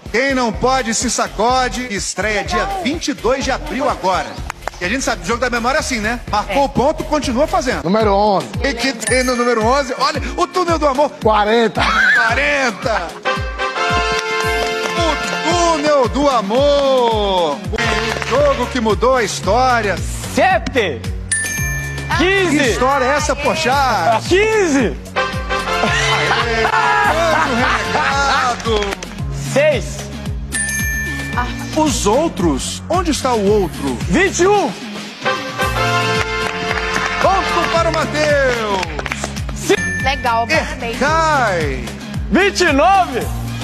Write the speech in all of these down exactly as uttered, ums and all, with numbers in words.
Quem não pode se sacode, estreia dia vinte e dois de abril agora. E a gente sabe, o jogo da memória é assim, né? Marcou o ponto, continua fazendo. Número onze. E que tem no número onze? Olha, o túnel do amor. quarenta. quarenta. O túnel do amor. O jogo que mudou a história. Sete. Que Quinze. história é essa, poxa? Quinze. Anjo renegado. Seis. Os outros? Onde está o outro? Vinte e um. Ponto para o Matheus. Legal, parabéns. Cai. Vinte e nove.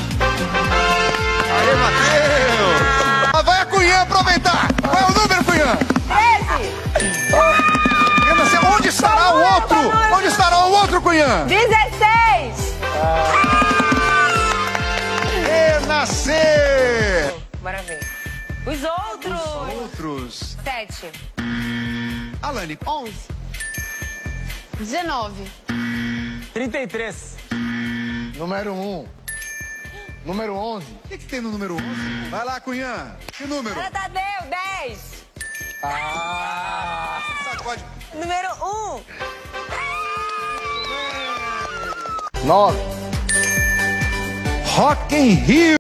Aê, Matheus. Ah, vai a Cunhã aproveitar. Qual é o número, Cunhã? treze. Onde estará o outro? Onde estará o outro, Cunhã? dezesseis. Renascer. Bora ver. Os outros. Outros. Sete. Alane. Onze. Dezenove. Trinta e três. Número um. Número onze. O que, que tem no número onze? Vai lá, Cunhã. Que número? Ana Tadeu, dez. Ah. Sacode. Número um. nove. Rock in Rio.